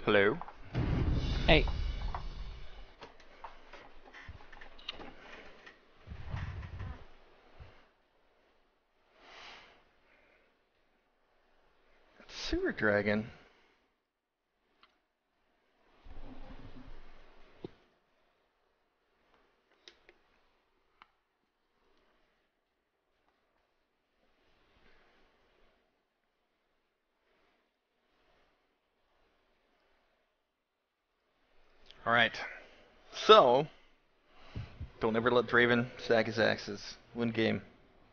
Hello. Hey, Sewer Dragon. Alright. So, don't ever let Draven sack his axes. Win game.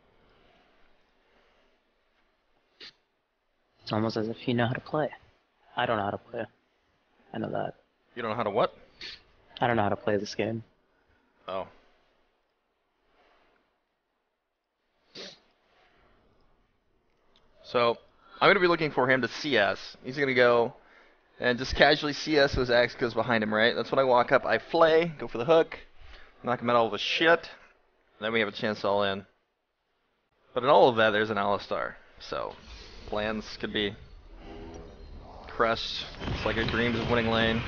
it's almost as if you know how to play. I don't know how to play. I know that. You don't know how to what? I don't know how to play this game. Oh. So, I'm going to be looking for him to CS. He's going to go and just casually CS so his axe goes behind him, right? That's when I walk up, I flay, go for the hook, knock him out all of his shit, then we have a chance all in. But in all of that, there's an Alistar. So, plans could be crushed. It's like a dreams of winning lane.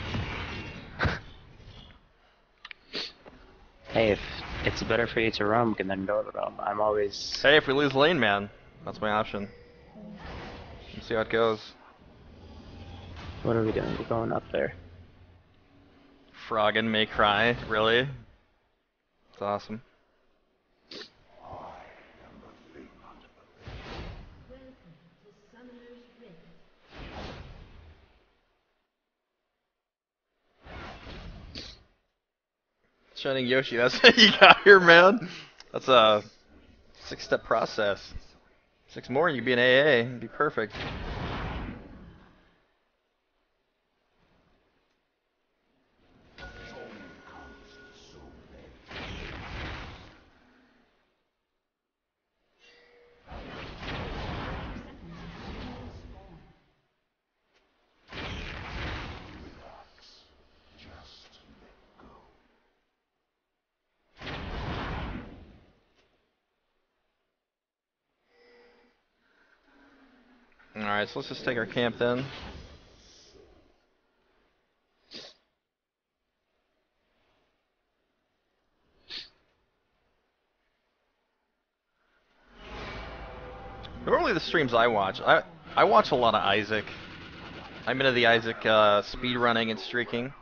Hey, if it's better for you to roam than go to roam, I'm always... Hey, if we lose lane, man, that's my option. Let's see how it goes. What are we doing? We're going up there. Froggen may cry, really? It's awesome. Shining Yoshi, that's what you got here, man. That's a 6-step process. 6 more and you'd be an AA. It'd be perfect. Alright, so let's just take our camp then. Normally the streams I watch, I watch a lot of Isaac. I'm into the Isaac speed running and streaking.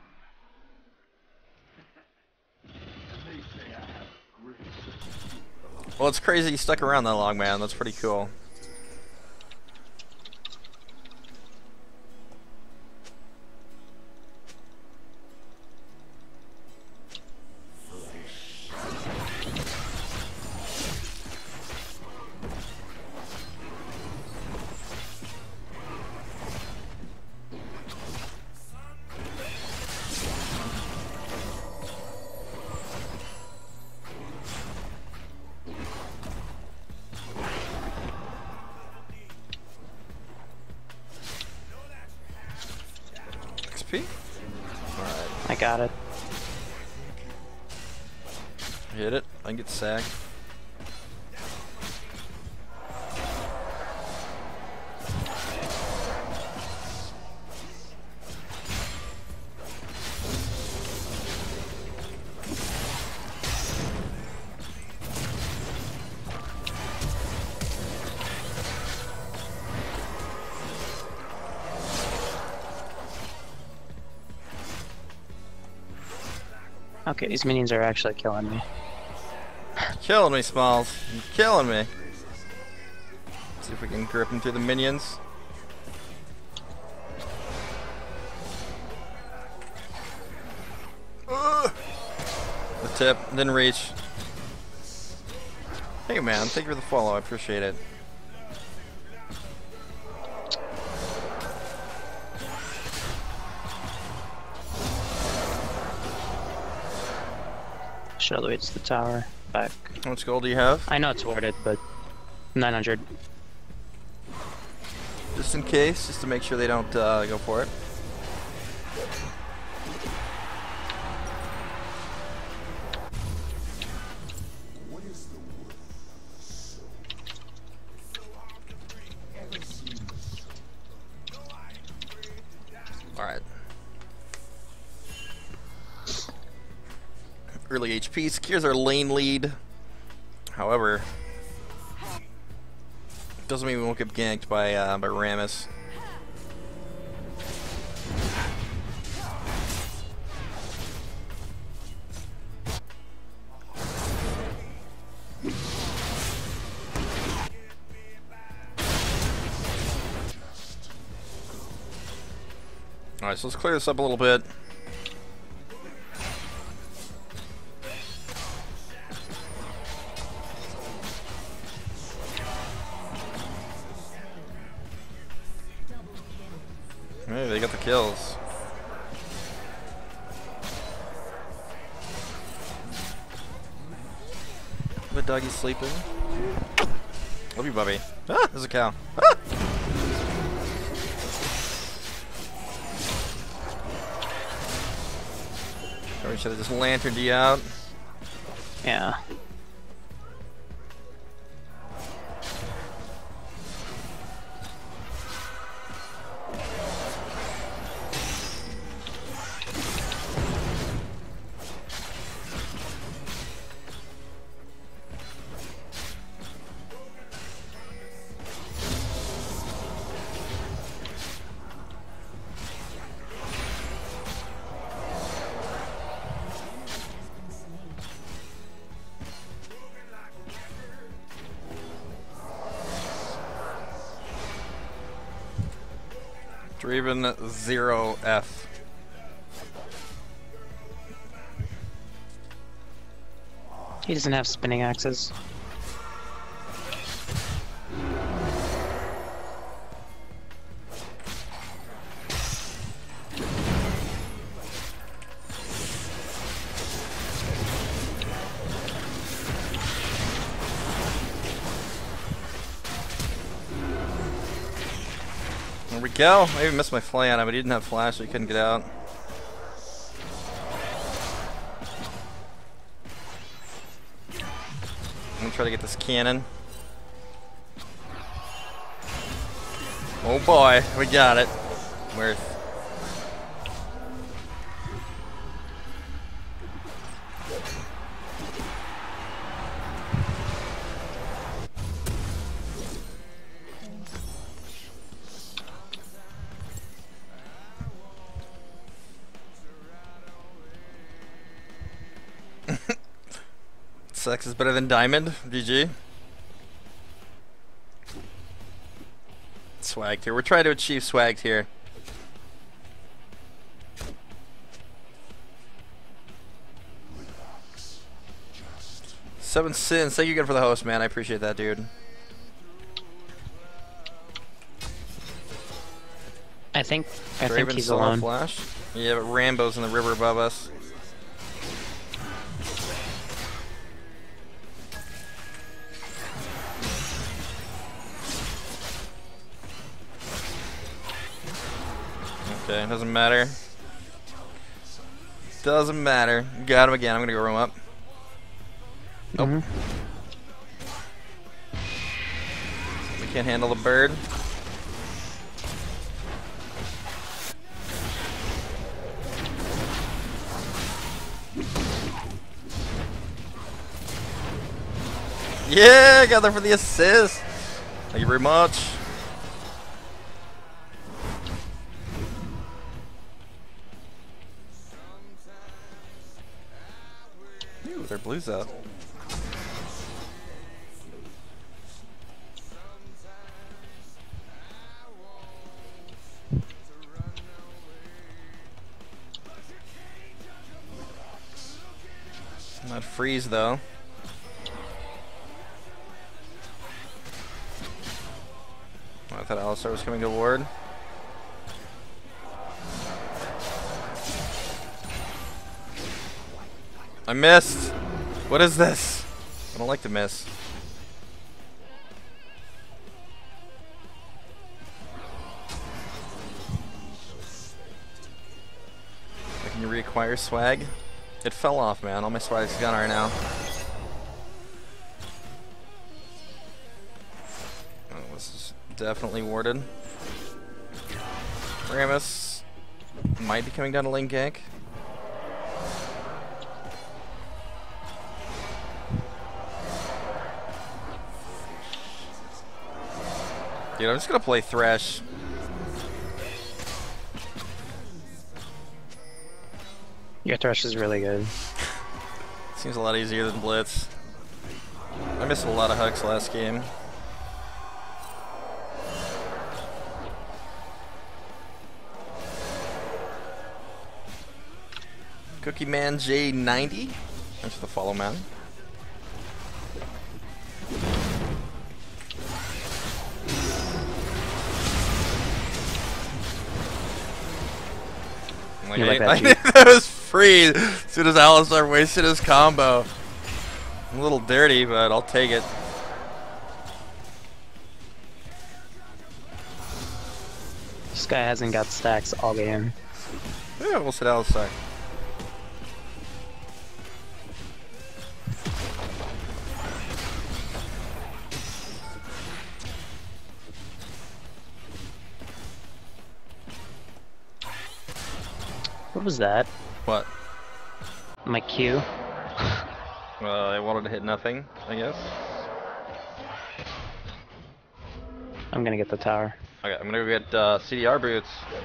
Well, it's crazy he stuck around that long, man. That's pretty cool. XP? Alright. I got it. Hit it. I can get sacked. Okay, these minions are actually killing me. Killing me, Smalls. You're killing me. See if we can grip him through the minions. Ugh. The tip, didn't reach. Hey man, thank you for the follow, I appreciate it. Should all the way to the tower. Back. How much gold do you have? I know it's warded, but 900. Just in case, just to make sure they don't go for it. Alright. early HP, secures our lane lead. However, doesn't mean we won't get ganked by Rammus. Alright, so let's clear this up a little bit. Hey, they got the kills. The doggy's sleeping. Love you, Bubby. Ah, there's a cow. Ah! Probably should have just lanterned you out. Yeah. Draven 0F. He doesn't have spinning axes. There we go. I even missed my fly on him, but he didn't have flash, so he couldn't get out. I'm gonna try to get this cannon. Oh boy, we got it. Worth. Sex is better than diamond. GG. Swagged here. We're trying to achieve swagged here. Seven Sins. Thank you again for the host, man. I appreciate that, dude. I think Draven he's still on alone. flash. Yeah, but Rambo's in the river above us. Okay, doesn't matter. Doesn't matter. Got him again. I'm gonna go roam up. Nope. We can't handle the bird. Yeah, got there for the assist. Thank you very much. Ooh, their blue's out. Not freeze though. I thought Alistar was coming to ward. I missed! What is this? I don't like to miss. Can you reacquire swag? It fell off, man. All my swag's gone right now. Oh, this is definitely warded. Rammus might be coming down to lane gank. Dude, I'm just gonna play Thresh. Your Thresh is really good. Seems a lot easier than Blitz. I missed a lot of hooks last game. Cookie Man J90. Thanks for the follow, man. You like that I knew that was free as soon as Alistar wasted his combo. A little dirty, but I'll take it. This guy hasn't got stacks all game. Yeah, we'll sit Alistar. What was that? What? My Q? I wanted to hit nothing, I guess. I'm gonna get the tower. Okay, I'm gonna go get CDR boots.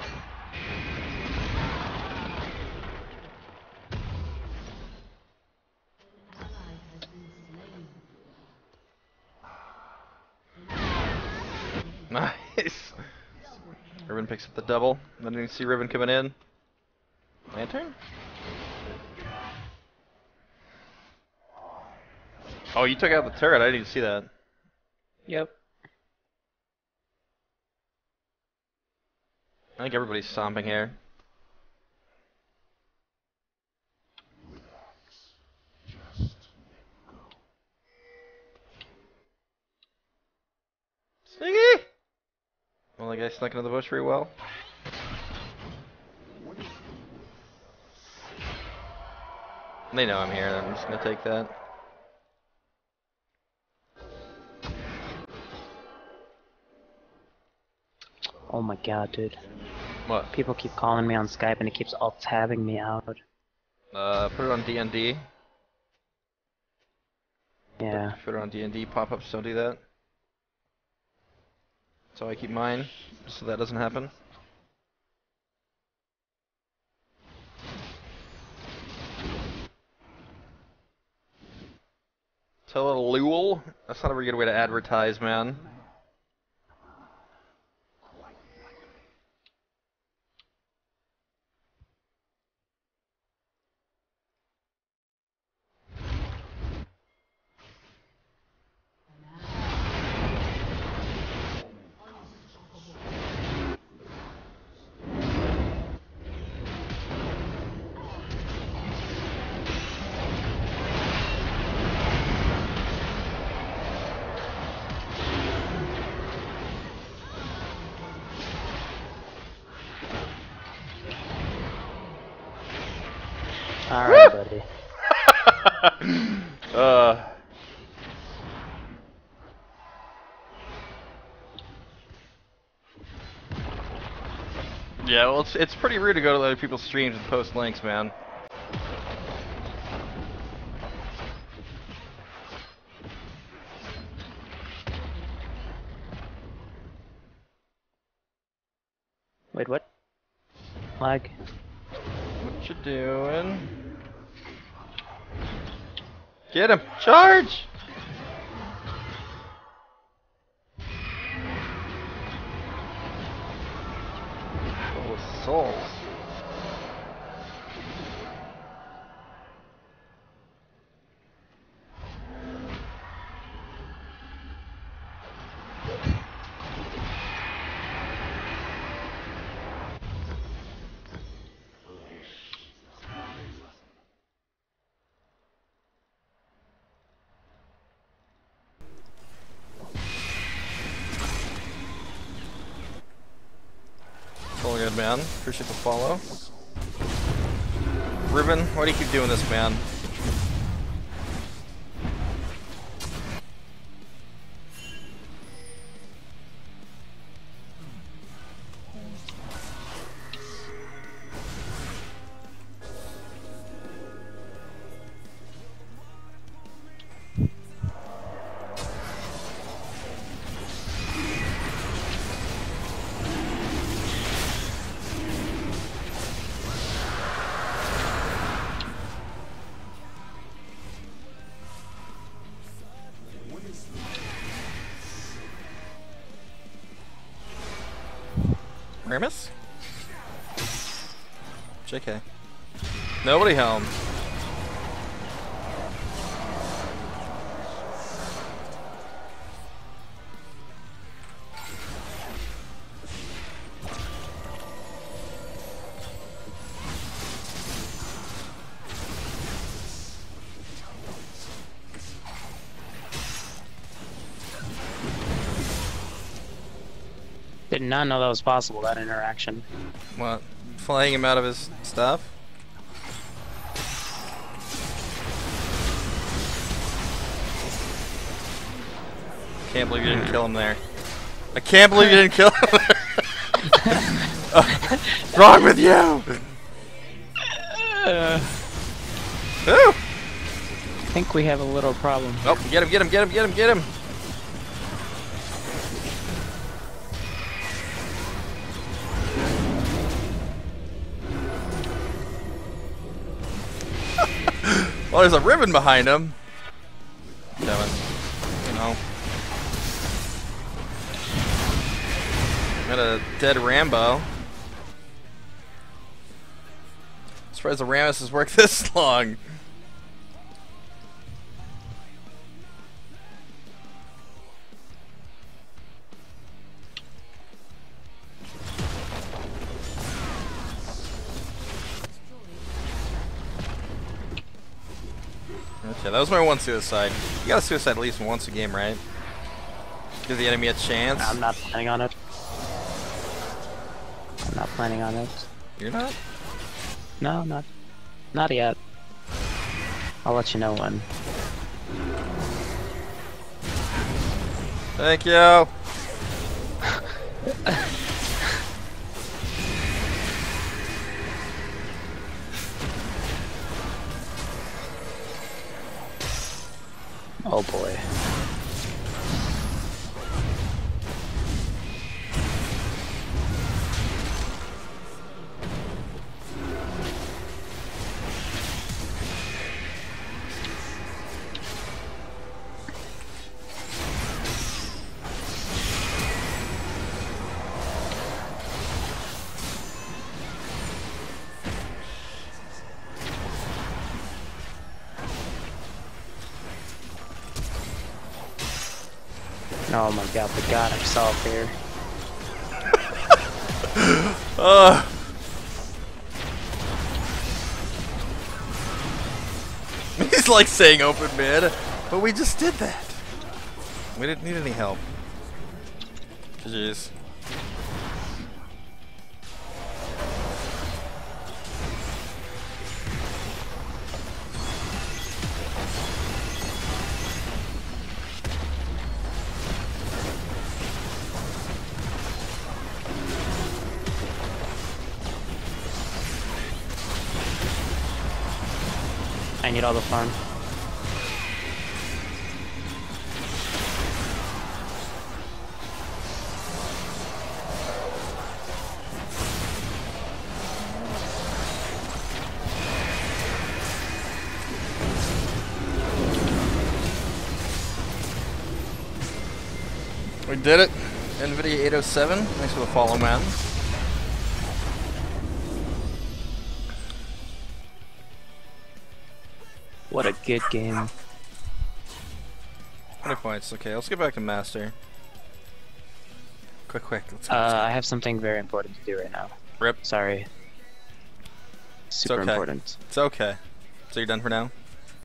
Nice. Riven picks up the double. I didn't even see Riven coming in. Lantern? Oh, you took out the turret. I didn't even see that. Yep. I think everybody's stomping here. Sneaky! Well, the guy snuck into the bush very well. They know I'm here. I'm just gonna take that. Oh my god, dude. What? People keep calling me on Skype and it keeps alt-tabbing me out. Put it on DND. Yeah. Put it on DND. Pop-ups don't do that. So I keep mine, just so that doesn't happen. Telelul? That's not a very good way to advertise, man. Alright, buddy. Yeah, well, it's pretty rude to go to other people's streams and post links, man. Wait, what? Lag? What you doing? Get him! Charge! Full of souls. All good, man. Appreciate the follow. Riven, why do you keep doing this, man? Hermes? JK. Nobody home. Did not know that was possible, that interaction. What? Flaying him out of his stuff? Can't believe you didn't kill him there. I can't believe you didn't kill him there. What's wrong with you? Ooh. I think we have a little problem. Oh, get him, get him, get him, get him, get him. Well, there's a ribbon behind him. Kevin, you know. Got a dead Rambo. Surprised the Rammus has worked this long. Okay, that was my one suicide. You gotta suicide at least once a game, right? Give the enemy a chance. I'm not planning on it. I'm not planning on it. You're not? No, not yet. I'll let you know when. Thank you. Oh boy. Oh my god, the god himself here. He's like saying open mid, but we just did that. We didn't need any help. Jeez. I need all the farm. We did it. NVIDIA 807. Thanks for the follow, man. What a good game. 20 points. Okay, let's get back to Master. Quick. Let's go. I have something very important to do right now. Rip. Sorry. Super okay. important. It's okay. So you're done for now?